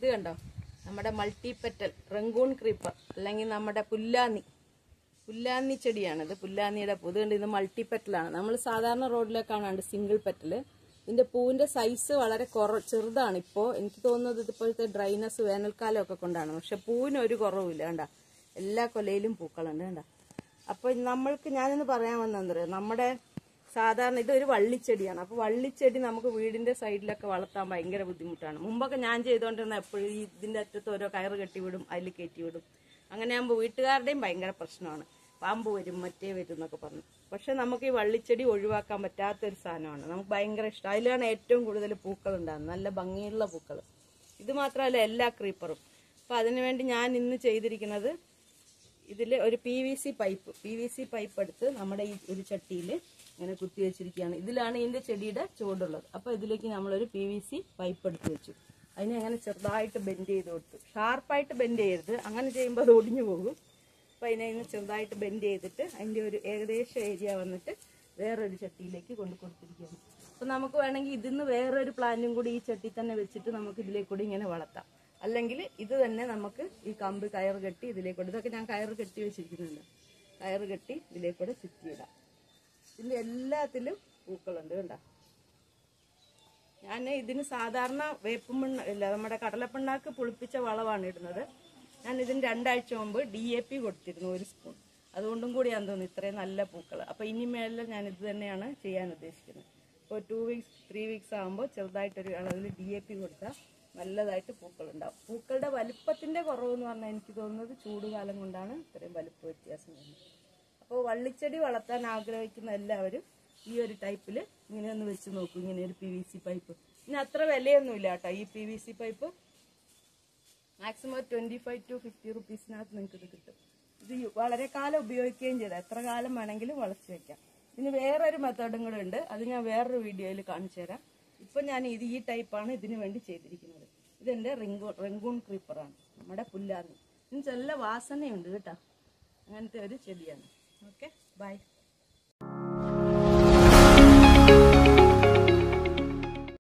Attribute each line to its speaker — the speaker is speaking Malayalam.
Speaker 1: ഇത് കണ്ടോ, നമ്മുടെ മൾട്ടിപെറ്റൽ റംഗൂൺ ക്രീപ്പർ അല്ലെങ്കിൽ നമ്മുടെ പുല്ലാന്നി ചെടിയാണിത്. പുല്ലാന്നിയുടെ പൂ കണ്ട്, ഇത് മൾട്ടിപെറ്റലാണ്. നമ്മൾ സാധാരണ റോഡിലൊക്കെ കാണാണ്ട് സിംഗിൾ പെറ്റല്. ഇതിന്റെ പൂവിന്റെ സൈസ് വളരെ ചെറുതാണ്. ഇപ്പോൾ എനിക്ക് തോന്നുന്നത് ഇതിപ്പോഴത്തെ ഡ്രൈനസ് വേനൽക്കാലമൊക്കെ കൊണ്ടാണ്. പക്ഷെ പൂവിന് ഒരു കുറവുമില്ല. കണ്ട, എല്ലാ കൊലയിലും പൂക്കളുണ്ട്. കണ്ട. അപ്പൊ നമ്മൾക്ക് ഞാനിന്ന് പറയാൻ വന്നെന്തറിയോ, നമ്മുടെ സാധാരണ ഇതൊരു വള്ളിച്ചെടിയാണ്. അപ്പൊ വള്ളിച്ചെടി നമുക്ക് വീടിന്റെ സൈഡിലൊക്കെ വളർത്താൻ ഭയങ്കര ബുദ്ധിമുട്ടാണ്. മുമ്പൊക്കെ ഞാൻ ചെയ്തുകൊണ്ടിരുന്ന എപ്പോഴും ഇതിന്റെ അറ്റത്ത് ഓരോ കയറ് കെട്ടിവിടും, അതിൽ കയറ്റിവിടും. അങ്ങനെ ആകുമ്പോൾ വീട്ടുകാരുടെയും ഭയങ്കര പ്രശ്നമാണ്. പാമ്പ് വരും, മറ്റേ വരും എന്നൊക്കെ പറഞ്ഞു. പക്ഷെ നമുക്ക് ഈ വള്ളിച്ചെടി ഒഴിവാക്കാൻ പറ്റാത്തൊരു സാധനമാണ്. നമുക്ക് ഭയങ്കര ഇഷ്ടം. അതിലാണ് ഏറ്റവും കൂടുതൽ പൂക്കൾ ഉണ്ടാകുന്നത്, നല്ല ഭംഗിയുള്ള പൂക്കൾ. ഇത് മാത്രമല്ല എല്ലാ ക്രീപ്പറും. അപ്പൊ അതിനുവേണ്ടി ഞാൻ ഇന്ന് ചെയ്തിരിക്കുന്നത്, ഇതിൽ ഒരു PVC പൈപ്പ് എടുത്ത് നമ്മുടെ ഈ ഒരു ചട്ടിയിൽ ഇങ്ങനെ കുത്തി വെച്ചിരിക്കുകയാണ്. ഇതിലാണ് ഇതിന്റെ ചെടിയുടെ ചുവടുള്ളത്. അപ്പൊ ഇതിലേക്ക് നമ്മളൊരു PVC പൈപ്പ് എടുത്ത് വെച്ചു. അതിനെ അങ്ങനെ ചെറുതായിട്ട് ബെൻഡ് ചെയ്ത് കൊടുത്തു. ഷാർപ്പായിട്ട് ബെൻഡ് ചെയ്യരുത്, അങ്ങനെ ചെയ്യുമ്പോൾ അത് ഒടിഞ്ഞു പോകും. അപ്പൊ അതിനെ ഇങ്ങനെ ചെറുതായിട്ട് ബെൻഡ് ചെയ്തിട്ട് അതിന്റെ ഒരു ഏകദേശം ഏരിയ വന്നിട്ട് വേറൊരു ചട്ടിയിലേക്ക് കൊണ്ട് കൊടുത്തിരിക്കുകയാണ്. അപ്പൊ നമുക്ക് വേണമെങ്കിൽ ഇതിന്ന് വേറൊരു പ്ലാന്റും കൂടി ഈ ചട്ടി തന്നെ വെച്ചിട്ട് നമുക്ക് ഇതിലേക്ക് കൂടി ഇങ്ങനെ വളർത്താം. അല്ലെങ്കിൽ ഇത് തന്നെ നമുക്ക് ഈ കമ്പ് കയറ് കെട്ടി ഇതിലേക്കൂടെ, ഇതൊക്കെ ഞാൻ കയറ് കെട്ടി വെച്ചിരിക്കുന്നുണ്ട്, കയറ് കെട്ടി ഇതിലേക്കൂടെ ചുറ്റിയിടാം. ഇതിന്റെ എല്ലാത്തിലും പൂക്കളുണ്ട്. കണ്ട, ഞാൻ ഇതിന് സാധാരണ നമ്മുടെ കടലപ്പിണ്ണാക്ക് പുളിപ്പിച്ച വളമാണ് ഇടുന്നത്. ഞാൻ ഇതിന് 2 ആഴ്ച മുമ്പ് DAP കൊടുത്തിരുന്നു, 1 സ്പൂൺ. അതുകൊണ്ടും കൂടിയാന്ന് തോന്നുന്നു ഇത്രയും നല്ല പൂക്കൾ. അപ്പൊ ഇനി മേലെ ഞാൻ ഇത് തന്നെയാണ് ചെയ്യാൻ ഉദ്ദേശിക്കുന്നത്. ഇപ്പോൾ 2 വീക്സ് 3 വീക്സ് ആകുമ്പോൾ ചെറുതായിട്ടൊരു അളവിൽ DAP കൊടുത്താൽ നല്ലതായിട്ട് പൂക്കളുണ്ടാവും. പൂക്കളുടെ വലുപ്പത്തിന്റെ കുറവെന്ന് പറഞ്ഞാൽ എനിക്ക് തോന്നുന്നത് ചൂടുകാലം കൊണ്ടാണ് ഇത്രയും വലുപ്പ വ്യത്യാസം വരുന്നത്. അപ്പോൾ വള്ളിച്ചെടി വളർത്താൻ ആഗ്രഹിക്കുന്ന എല്ലാവരും ഈ ഒരു ടൈപ്പിൽ ഇങ്ങനെ ഒന്ന് വെച്ച് നോക്കും. ഇങ്ങനെ ഒരു PVC പൈപ്പ്. ഇനി അത്ര വിലയൊന്നുമില്ല കേട്ടോ ഈ PVC പൈപ്പ്. മാക്സിമം 25 to 50 റുപ്പീസിനകത്ത് നിങ്ങൾക്ക് ഇത് കിട്ടും. ഇത് വളരെ കാലം ഉപയോഗിക്കുകയും ചെയ്താൽ എത്ര കാലം വേണമെങ്കിലും വളർത്തി വെക്കാം. ഇനി വേറൊരു മെത്തേഡും കൂടെ ഉണ്ട്, അത് ഞാൻ വേറൊരു വീഡിയോയിൽ കാണിച്ചു തരാം. ഇപ്പൊ ഞാൻ ഈ ടൈപ്പാണ് ഇതിനു വേണ്ടി ചെയ്തിരിക്കുന്നത്. ഇതെന്റെ റംഗൂൺ ക്രീപ്പറാണ്, നമ്മുടെ പുല്ലാന്നി. ഇതിന് നല്ല വാസനയുണ്ട് കേട്ടോ. അങ്ങനത്തെ ഒരു ചെടിയാണ്. Okay, by.